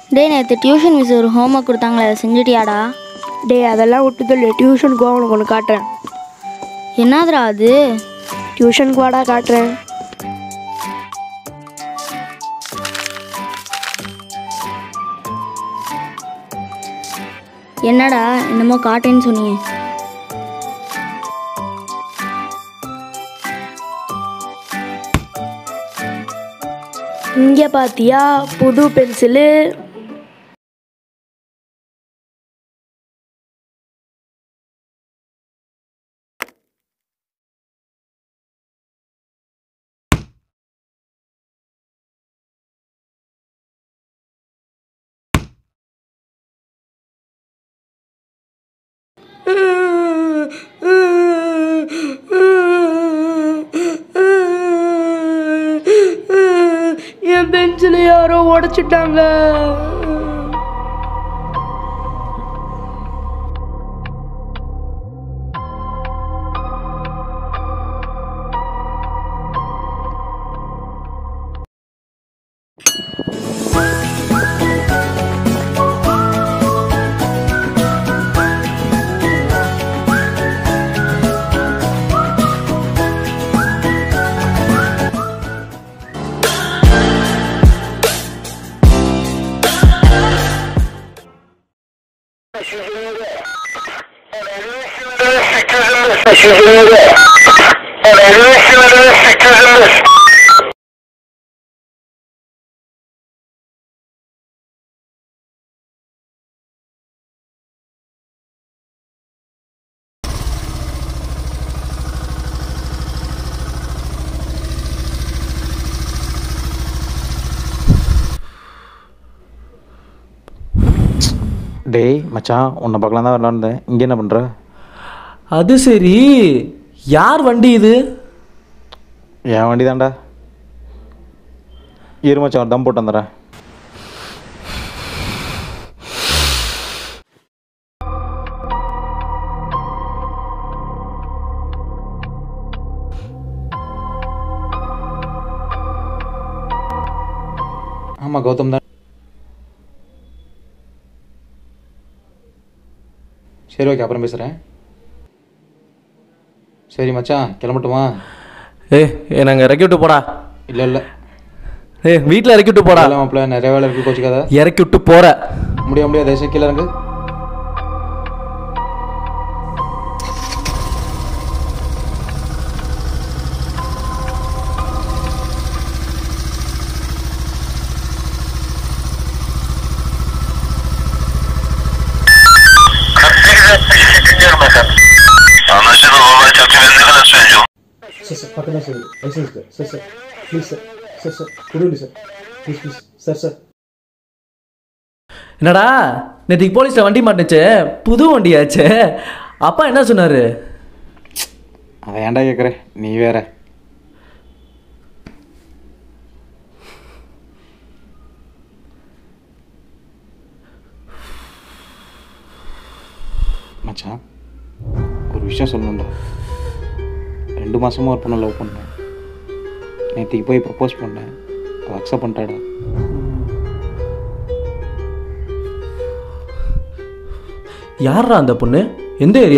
டேய் நேற்று tuition miss ஒரு ஹோம்ஒர்க் கொடுத்தாங்களே அதை செஞ்சுட்டியாடா? டேய் அதெல்லாம் விட்டுதல்ல, டியூஷனுக்கு வா, உனக்கு ஒன்று காட்டுறேன். என்னதுடா அது? டியூஷனுக்கு வாடா காட்டுறேன். என்னடா என்னமோ காட்டேன்னு சொன்னீங்க? இங்கே பார்த்தியா புது பென்சிலு? என் பென்சில் யாரோ உடைச்சிட்டாங்க. டேய் மச்சான், உன்னை பார்க்கலாம் தான் வரலான்னு. இங்கே என்ன பண்ணுற? அது சரி, யார் வண்டி இது? என் வண்டி தான்டா. இரு மச்சான், ஒரு தம் போட்டு வந்துடுறேன். ஆமாம் கௌதம் தான். சரி ஓகே, அப்புறம் பேசுகிறேன். சரி மச்சான், கிளம்பட்டுமா? நாங்கள் இறக்கி விட்டு போடா. இல்லை இல்லை, வீட்டில் இறக்கி விட்டு போடா. மாப்பிள்ள நிறைய வேலை இருக்குது, கோச்சிக்காத. இறக்கி விட்டு போகிற முடியாது கீழே இறங்கு. Bakın söyle. License ver. Sir. Please sir. Could you listen? Please. Sir. என்னடா நேற்றுக்கு போலீஸில் வண்டி மாட்டுச்சு, புது வண்டியாச்சு. அப்பா என்ன சொன்னார்? அதை ஏன்டா கேட்குற, நீ வேற. மச்சான், ஒரு விஷயம் சொல்லணும்டா. 2 மாதமாக ஒரு பொண்ணை லவ் பண்ணேன். நேற்றுக்கு போய் ப்ரப்போஸ் பண்ணேன், அவள் அக்செப்ட் பண்ணிட்டாடா. யாரா அந்த பொண்ணு? எந்த ஏரியா?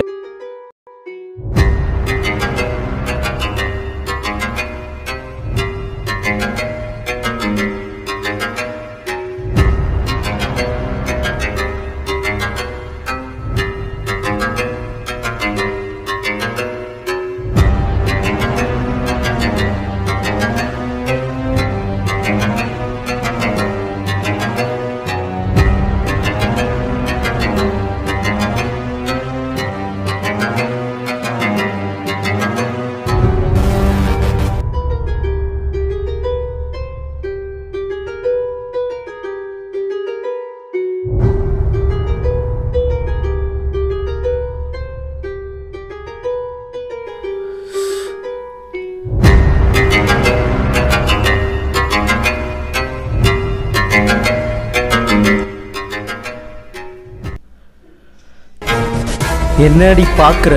என்னடி பாக்குற?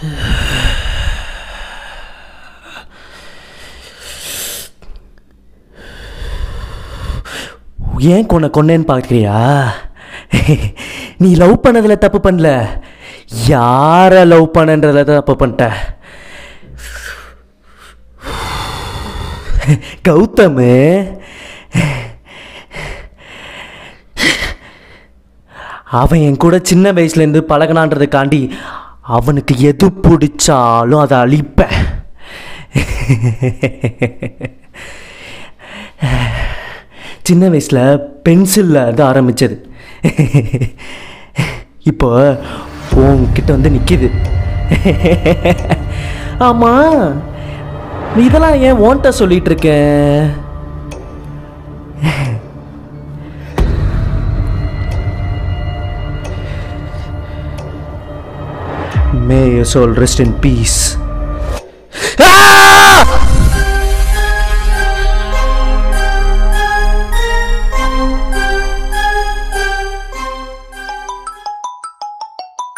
ஏன் கொன்னேன்னு பார்க்குறியா? நீ லவ் பண்ணதில் தப்பு பண்ணல, யாரை லவ் பண்ணன்றதில் தப்பு பண்ணிட்ட. கௌதம் அவன் என் கூட சின்ன வயசுலேருந்து பழகனான்றதுக்காண்டி அவனுக்கு எது பிடிச்சாலும் அதை அழிப்பேன். சின்ன வயசில் பென்சிலில் அது ஆரம்பித்தது, இப்போ உன்கிட்ட வந்து நிற்கிது. ஆமாம், நீ இதெல்லாம் ஏன் ஓன்ட்ட சொல்லிட்டு இருக்க? May your soul rest in peace.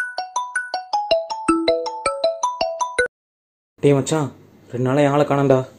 டேய் மச்சான், 2 நாளாக ஆளை காணோம்டா.